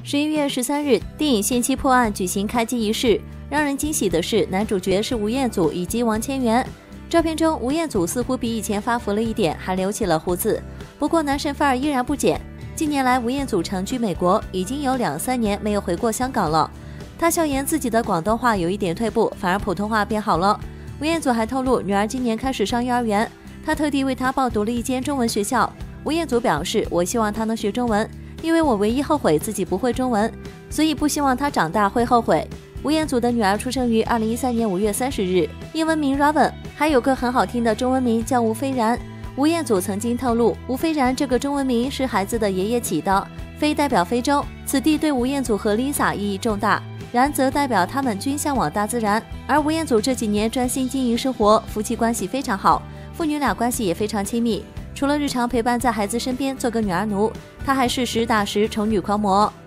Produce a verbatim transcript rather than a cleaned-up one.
十一月十三日，电影《限期破案》举行开机仪式。让人惊喜的是，男主角是吴彦祖以及王千源。照片中，吴彦祖似乎比以前发福了一点，还留起了胡子。不过男神范儿依然不减。近年来，吴彦祖长居美国，已经有两三年没有回过香港了。他笑言自己的广东话有一点退步，反而普通话变好了。吴彦祖还透露，女儿今年开始上幼儿园，他特地为她报读了一间中文学校。吴彦祖表示：“我希望她能学中文，因为我唯一后悔自己不会中文，所以不希望她长大会后悔。”吴彦祖的女儿出生于二零一三年五月三十日，英文名 Raven， 还有个很好听的中文名叫吴非然。吴彦祖曾经透露，吴非然这个中文名是孩子的爷爷起的，非代表非洲，此地对吴彦祖和 Lisa 意义重大。然则代表他们均向往大自然，而吴彦祖这几年专心经营生活，夫妻关系非常好，父女俩关系也非常亲密。除了日常陪伴在孩子身边做个女儿奴，他还是实打实宠女狂魔。